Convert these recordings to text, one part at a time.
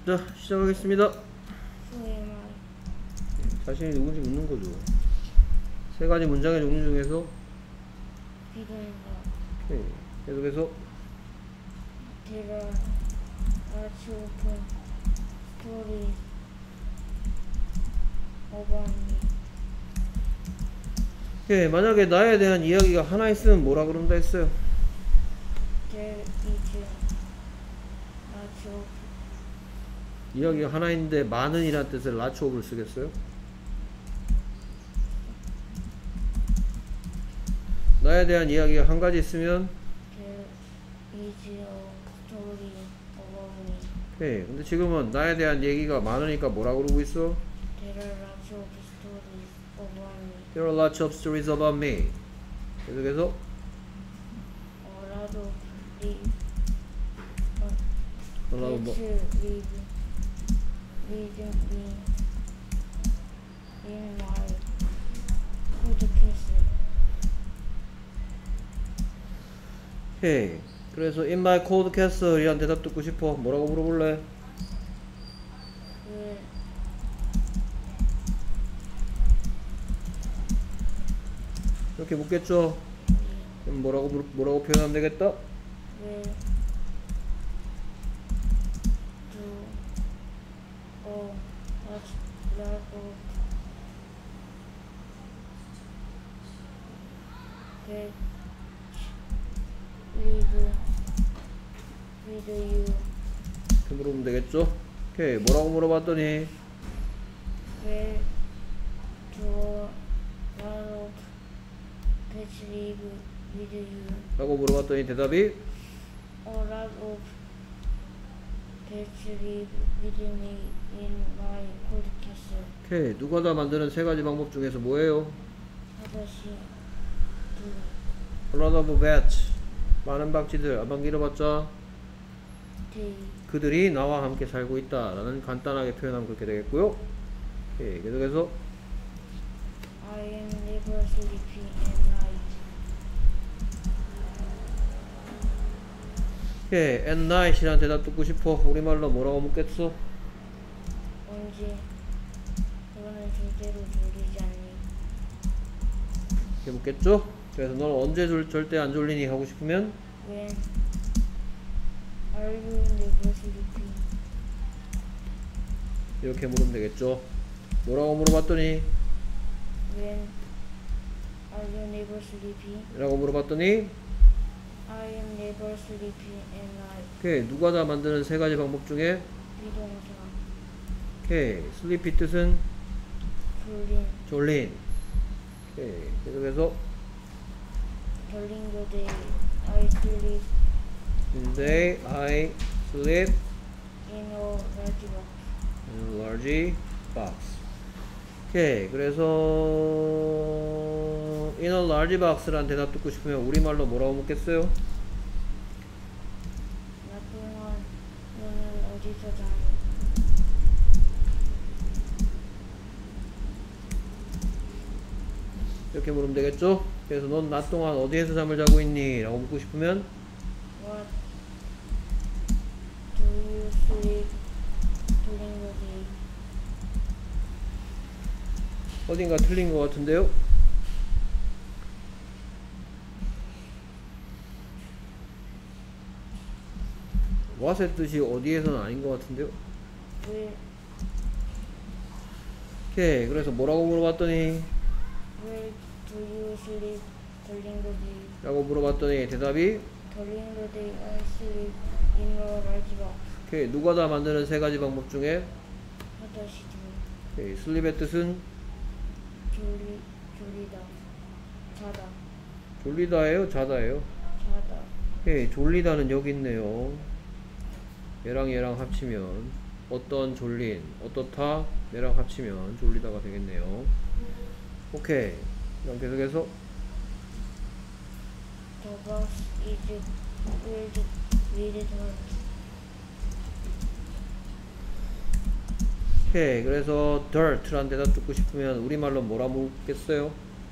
자, 시작하겠습니다. 소위말 자신이 누군지 묻는 거죠. 세 가지 문장의 종류 중에서 비동사 오케이. 계속해서 데라 아치 오픈 스토리 어바니 오케이. 만약에 나에 대한 이야기가 하나 있으면 뭐라 그런다 했어요? There is 아치 오픈 이야기가 하나 있는데 많은 이란 뜻의 lots of를 쓰겠어요? 나에 대한 이야기가 한 가지 있으면 There is a story about me. 오케이. 근데 지금은 나에 대한 얘기가 많으니까 뭐라 그러고 있어? There are lots of stories about me. There are lots of stories about me. 계속해서 A lot of A lot of kids read me in my podcast. 오케이. 그래서 in my cold castle 이란 대답 듣고 싶어. 뭐라고 물어볼래? 왜 이렇게 묻겠죠? 그럼 뭐라고 표현하면 되겠다? 왜 do a lot of pets live with you? 이렇게 물어보면 되겠죠? 오케이. 뭐라고 물어봤더니 왜 do a lot of pets live with you? 라고 물어봤더니 대답이 A lot of pets live with me in my cold castle. 오케이. 누가 다 만드는 세 가지 방법 중에서 뭐예요? 하다시 A lot of bats. 많은 박쥐들. 안방 길어봤자 they 그들이 나와 함께 살고 있다 라는 간단하게 표현하면 그렇게 되겠고요. 오케이. 계속해서 I am never sleepy at night. 오케이. At night 이란 대답 듣고 싶어. 우리말로 뭐라고 묻겠어? 언제 너는 절대로 졸리지 않니? 이렇게 묻겠죠? 그래서 넌 언제 절대 안 졸리니 하고 싶으면 When are you never sleepy? 이렇게 물으면 되겠죠. 뭐라고 물어봤더니 When are you never sleepy? 라고 물어봤더니 I am never sleepy at night. 오케이. 누가 다 만드는 세 가지 방법 중에 비동사 오케이. sleepy 뜻은 졸린 졸린. 오케이. 계속해서 졸린 the day I sleep in the day I sleep in a large box. in a large box. 오케이. 그래서 in a large box라는 대답 듣고 싶으면 우리말로 뭐라고 묻겠어요? 낮 동안 너는 어디서 자니? 이렇게 물으면 되겠죠? 그래서 넌 낮 동안 어디에서 잠을 자고 있니? 라고 묻고 싶으면 What do you sleep during the day? 어딘가 틀린 것 같은데요? what의 뜻이 어디에서는 아닌 것 같은데요? Where 오케이. 그래서 뭐라고 물어봤더니 do you sleep during the day? 라고 물어봤더니 대답이 During the day I sleep in a large box. 오케이. 누가 다 만드는 세 가지 방법 중에 하다시 오케이. sleep의 뜻은 졸리다 자다 졸리다예요? 자다예요? 자다 오케이. 졸리다는 여기 있네요. 얘랑 합치면 어떤 졸린 어떻다 얘랑 합치면 졸리다가 되겠네요. 오케이. 그럼 계속해서 The box is filled with dirt. 오케이. 그래서 dirt란 대답 듣고 싶으면 우리말로 뭐라 묻겠어요?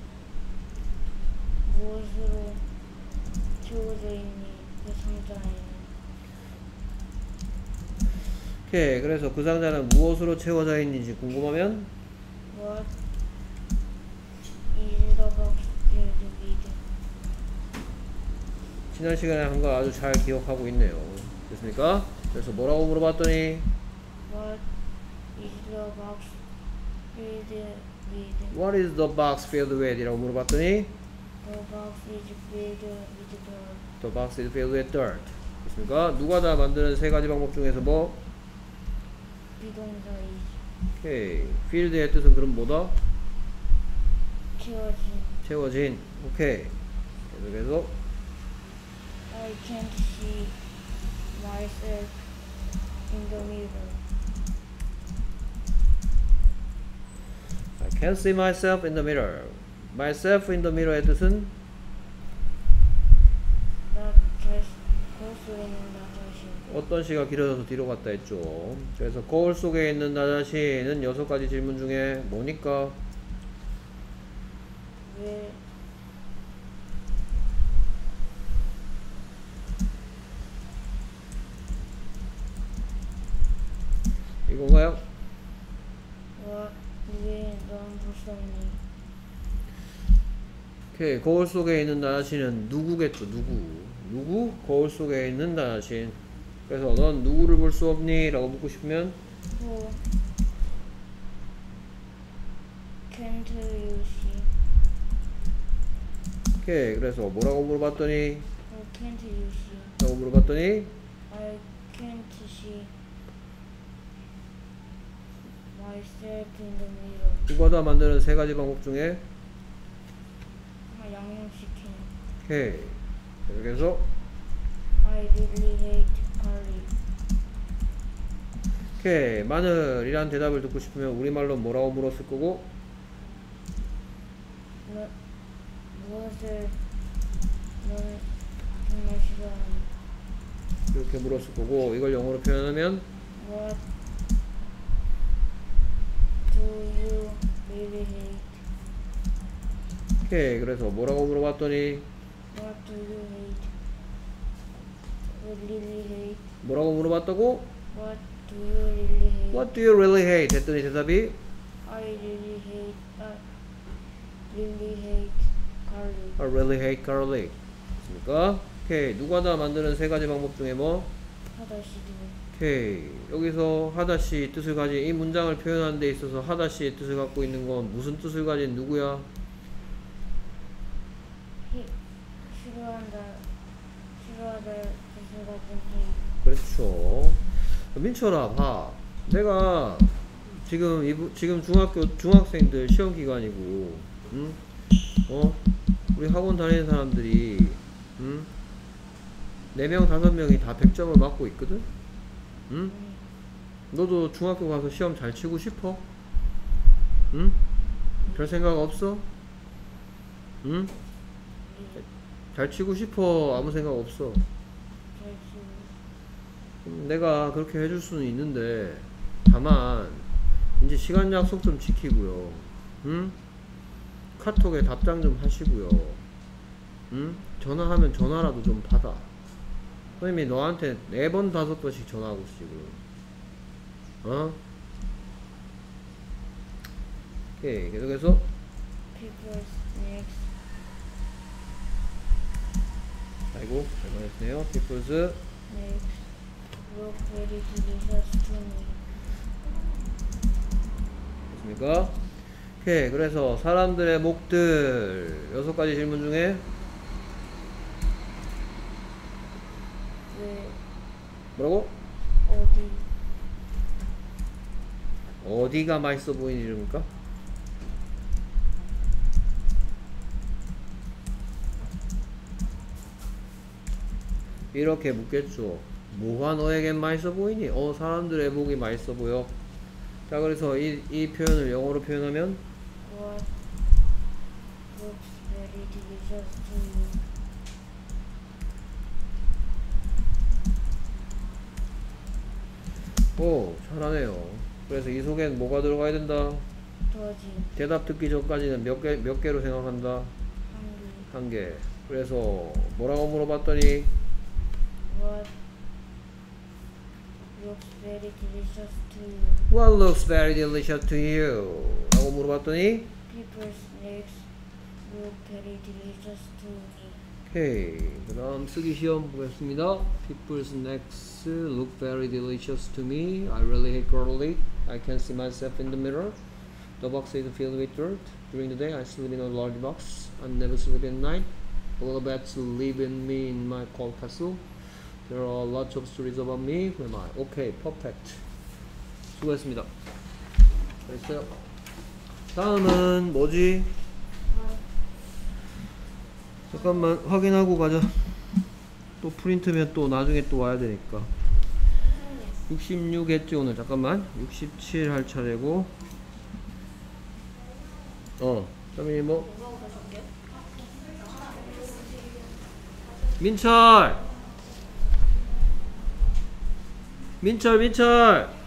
무엇으로 채워져 있니 그 상자에는? 오케이. 그래서 그 상자는 무엇으로 채워져 있는지 궁금하면 What is the box filled with? 지난 시간에 한 거 아주 잘 기억하고 있네요. 됐습니까? 그래서 뭐라고 물어봤더니 What is the box filled with? What is the box filled with? 이라고 물어봤더니 The box is filled with dirt. The box is filled with dirt. 됐습니까? 누가 다 만드는 세 가지 방법 중에서 뭐? 비동사 is 오케이. field의 뜻은 그럼 뭐다? 채워진. 채워진. 오케이. 계속해서 I can't see myself in the mirror. I can't see myself in the mirror. myself in the mirror의 뜻은 거울 속에 있는 나 자신. 어떤 시가 길어져서 뒤로 갔다 했죠. 그래서 거울 속에 있는 나 자신은 6가지 질문 중에 뭐니까? 왜 이건가요? 왜 넌 불쌍해? 오케이. 거울 속에 있는 나 자신은 누구겠죠? 누구? 거울 속에 있는 나 자신. 그래서 넌 누구를 볼 수 없니? 라고 묻고 싶으면 Who can't you see? 오케이. 그래서 뭐라고 물어봤더니 Who can't you see? 라고 물어봤더니 I can't see myself in the mirror. 누가 다 만드는 세 가지 방법 중에 양념치킨. 오케이. 계속해서 I really hate garlic. 오케이. 마늘이란 대답을 듣고 싶으면 우리말로 뭐라고 물었을 거고 무엇을 넌 정말 싫어하니? 이렇게 물었을 거고 이걸 영어로 표현하면 What do you really hate? 오케이. 그래서 뭐라고 물어봤더니 What do you hate? Really hate? 뭐라고 물어봤다고? What do you really hate? What do you really hate? 했더니 대답이 I really hate garlic. I really hate garlic. 됐습니까? 오케이. 누가 다 만드는 세 가지 방법 중에 뭐? 하다시도 오케이. 여기서 하다시 뜻을 가진 이 문장을 표현하는 데 있어서 하다시의 뜻을 갖고 있는 건 무슨 뜻을 가진 누구야? 싫어하다 뜻을 가진 hate. 그렇죠. 민철아, 봐. 내가 지금 중학생들 시험 기간이고, 응? 우리 학원 다니는 사람들이, 응? 4명, 5명이 다 100점을 맞고 있거든? 응? 너도 중학교 가서 시험 잘 치고 싶어? 응? 별 생각 없어? 응? 잘 치고 싶어? 아무 생각 없어? 잘 치고. 내가 그렇게 해줄 수는 있는데 다만 이제 시간 약속 좀 지키고요. 응? 카톡에 답장 좀 하시고요. 응? 전화하면 전화라도 좀 받아. 선생님이 너한테 4번 5번씩 전화하고 있어 지금. 오케이. 계속해서 People's next. 아이고 잘못했네요. People's Next. Look very delicious to me. 됐습니까? 오케이. 그래서 사람들의 목들 6가지 질문 중에 왜 뭐라고? 어디가 맛있어 보이는 이름입니까? 이렇게 묻겠죠. 뭐가 너에겐 맛있어 보이니? 사람들의 목이 맛있어 보여. 자, 그래서 이 표현을 영어로 표현하면 What looks very delicious to you? 오, 잘하네요. 그래서 이 속엔 뭐가 들어가야 된다? 도와진 대답 듣기 전까지는 몇 개로 생각한다? 한글. 1개. 그래서 뭐라고 물어봤더니 What looks very delicious to you. What looks very delicious to you? 라고 물어봤더니 People's legs look very delicious to me. 오케이. 그 다음 쓰기 시험 보겠습니다. People's necks look very delicious to me. I really hate garlic. I can see myself in the mirror. The box is filled with dirt. During the day I sleep in a large box. I never sleep at night. Little bats live in me in my cold castle. There are lots of stories about me. Who am I? Okay, perfect. 수고했습니다. 잘했어요. 다음은 뭐지? 잠깐만 확인하고 가자. 또 프린트면 또 나중에 또 와야 되니까. 66 했지 오늘. 잠깐만 67 할 차례고. 자민이 뭐? 민철! 민철!